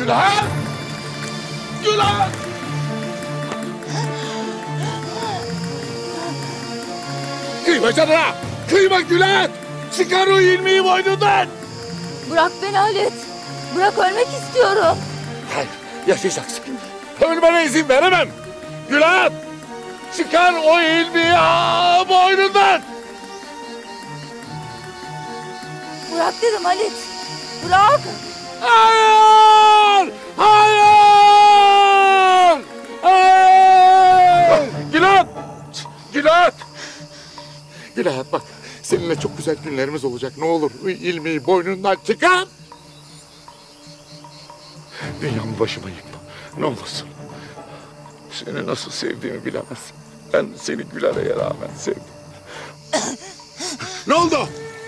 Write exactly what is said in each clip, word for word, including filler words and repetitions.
Gülhan! Gülhan! Kıyma canına! Kıyma Gülhan! Çıkar o ilmeği boynundan! Bırak beni Halit. Bırak, ölmek istiyorum. Hayır, yaşayacaksın. Ölmene izin veremem. Gülhan! Çıkar o ilmeği aa, boynundan! Bırak dedim Halit. Bırak. Hayır! Hayır! Hayır! Gülhan! Gülhan! Gülhan bak, seninle çok güzel günlerimiz olacak. Ne olur ilmeği boynundan çıkar. Dünyamı başıma yıkma. Ne olursun. Seni nasıl sevdiğimi bilemezsin. Ben seni Gülal'e rağmen sevdim. Ne oldu?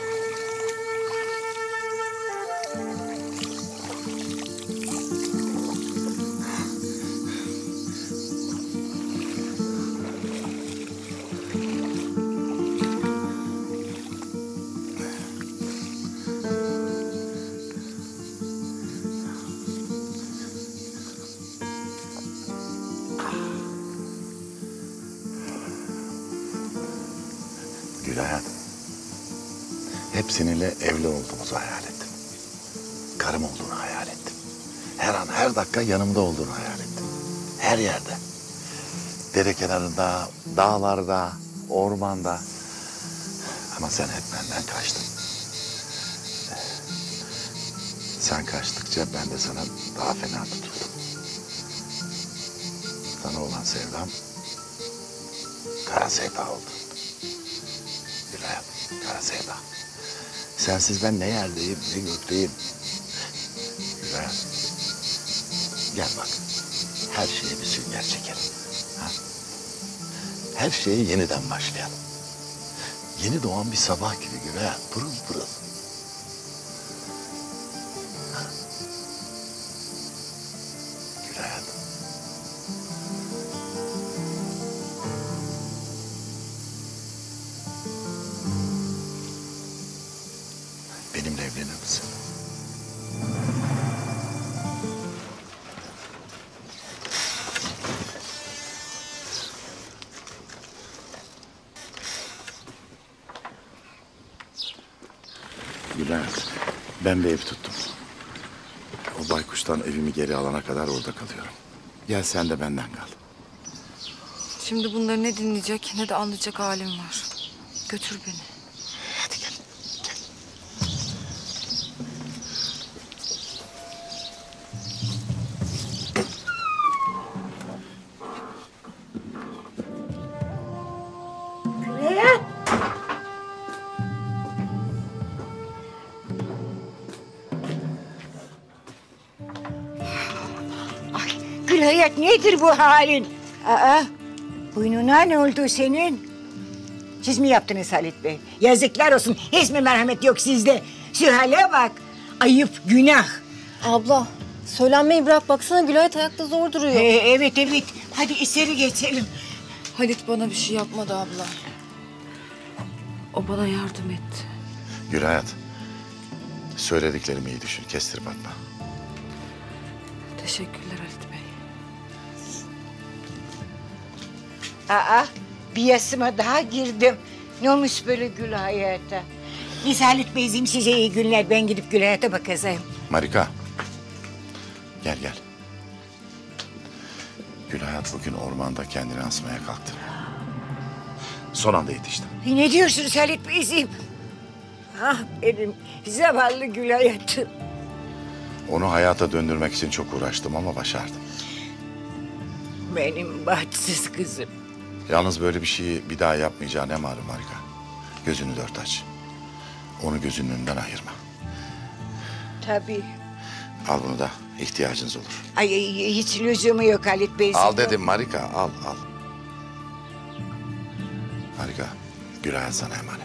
Gülhan, hep seninle evli olduğumuzu hayal ettim. Karım olduğunu hayal ettim. Her an, her dakika yanımda olduğunu hayal ettim. Her yerde. Dere kenarında, dağlarda, ormanda. Ama sen hep benden kaçtın. Sen kaçtıkça ben de sana daha fena tutuldum. Sana olan sevdam kara sevda oldu. Gülhan, kara sevda. Sensiz ben ne yerdeyim, ne gökteyim. Gülhan, gel bak. Her şeye bir sünger çekelim. Ha? Her şeye yeniden başlayalım. Yeni doğan bir sabah gibi Gülhan, pırıl pırıl. Ha? Gülhan. Benimle evlenir misin? Bülent, ben bir ev tuttum. O baykuştan evimi geri alana kadar orada kalıyorum. Gel sen de benden kal. Şimdi bunları ne dinleyecek ne de anlayacak halim var. Götür beni. Hadi gel, gel. Gülhayat! Ay, Gülhayat nedir bu halin? Aa, boynuna ne oldu senin? Siz mi yaptınız Halit Bey? Yazıklar olsun. Hiç mi merhamet yok sizde? Şu hale bak. Ayıp, günah. Abla, söylenmeyi bırak. Baksana Gülayet ayakta zor duruyor. Ee, evet evet. Hadi içeri geçelim. Halit bana bir şey yapmadı abla. O bana yardım etti. Gülhayat, söylediklerimi iyi düşün, kestirip atma. Teşekkürler Halit Bey. Aa, bir yasıma daha girdim. Ne olmuş böyle Gülhayat'a? Biz Halit Beyciğim size iyi günler. Ben gidip Gülhayat'a bakacağım. Marika, gel gel. Gülhayat bugün ormanda kendini asmaya kalktı. Son anda yetiştim. Ne diyorsunuz Halit Beyciğim? Ah benim zavallı Gülhayat'ım. Onu hayata döndürmek için çok uğraştım ama başardım. Benim bahtsız kızım. Yalnız böyle bir şeyi bir daha yapmayacağına ne malum Marika. Gözünü dört aç. Onu gözünün önünden ayırma. Tabii. Al bunu da, ihtiyacınız olur. Ay, ay, hiç lüzumu yok Halit Beyciğim. Al dedim Marika, al al. Marika, Gülhayat sana emanet.